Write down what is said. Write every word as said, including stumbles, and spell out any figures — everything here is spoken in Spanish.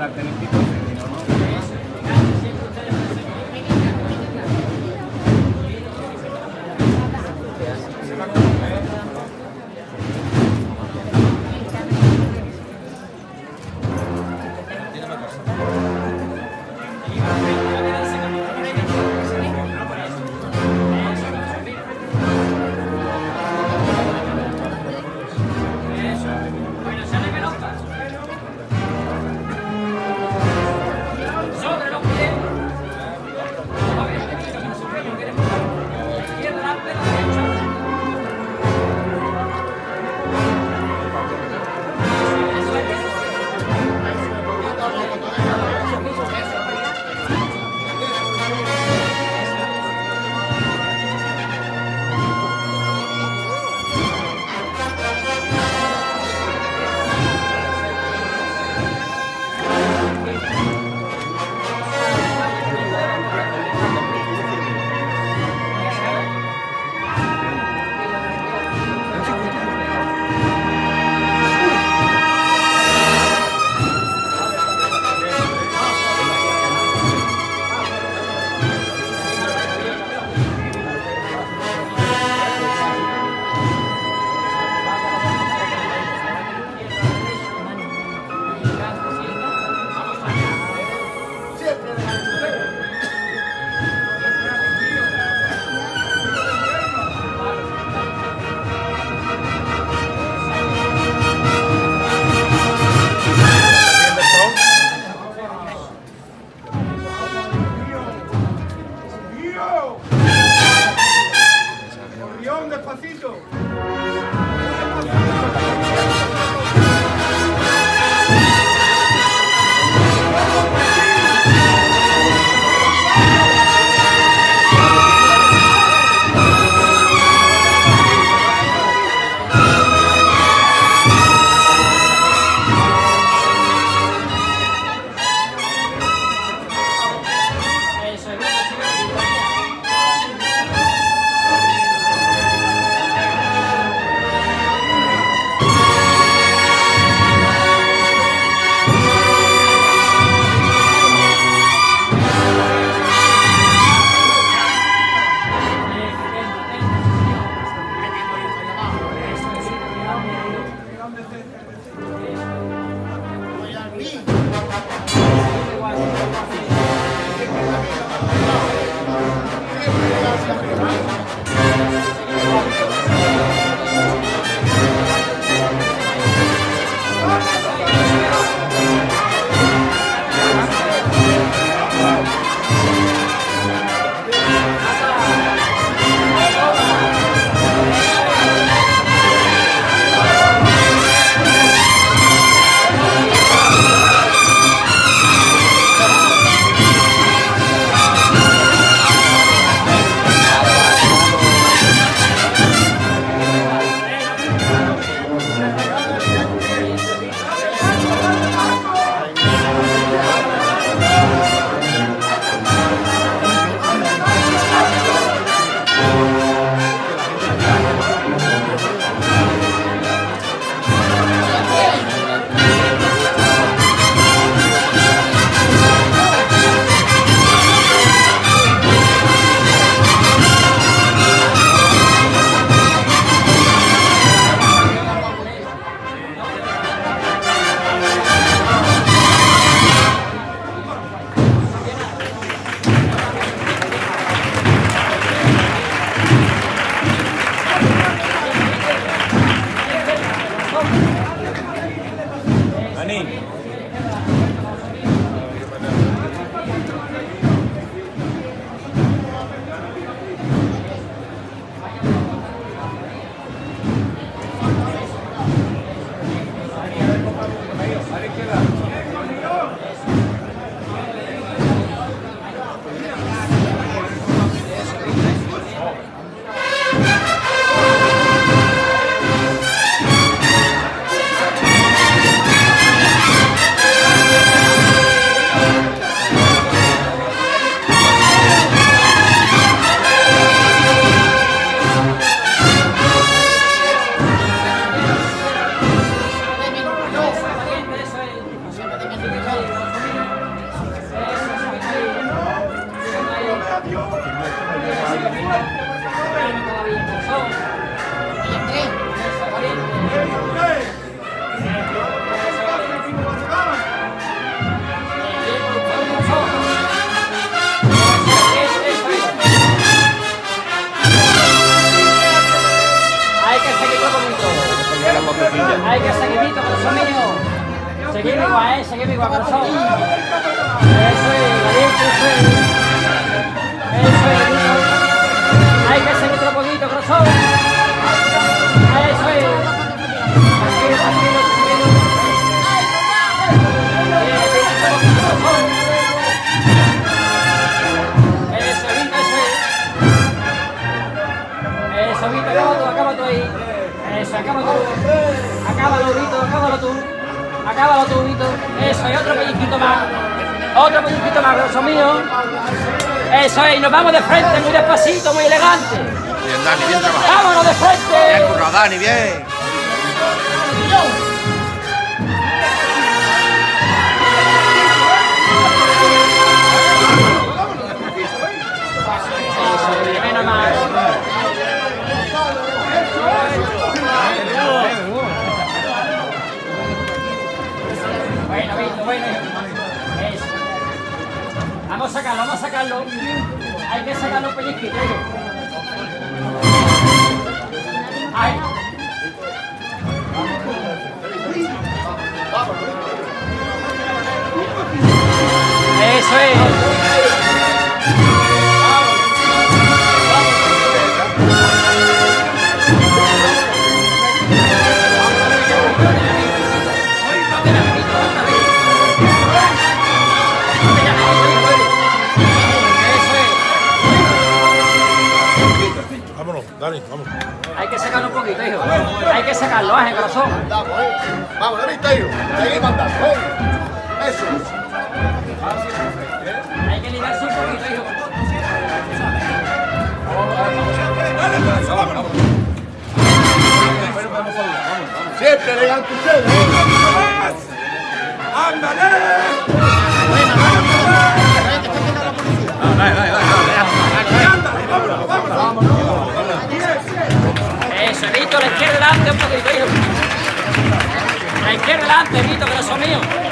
característico. Hay que seguir, Vito, corazón mío. Seguimos igual, ¿eh? Seguimos igual, corazón. Eso es, valiente, eso es. Eso es, Vito. Hay que seguir otro poquito, corazón. Eso es. Tranquilo, tranquilo, tranquilo. Bien, bien, corazón. Eso, Vito, eso es. Eso, Vito, acaba tú, acaba tú ahí. Eso, acábalo tú. Acábalo, Vito, acábalo tú. Acábalo tú, Vito. Eso, y otro pellizquito más. Otro pellizquito más, grosso mío. Eso es, y nos vamos de frente, muy despacito, muy elegante. Bien, Dani, bien trabajado. ¡Vámonos de frente! Bien currado, Dani, bien. Eso, menos mal. Bueno, Vito, bueno. Eso. Vamos a sacarlo, vamos a sacarlo. Hay que sacarlo un pellizquito. Ahí. Eso es. Vámonos, Dani, vamos. Hay que sacarlo un poquito, hijo. Hay que sacarlo, Ángel, corazón. Vamos, eh. Vamos, Dani, Tayo. Seguimos andando, eh. Eso. Hay que ligarse un poquito, hijo. Siempre elegante ustedes, eh. ¡Ándale! Dale, dale, dale. Eso, Vito, la izquierda delante un poquito, hijo. La izquierda delante, Vito, corazón mío.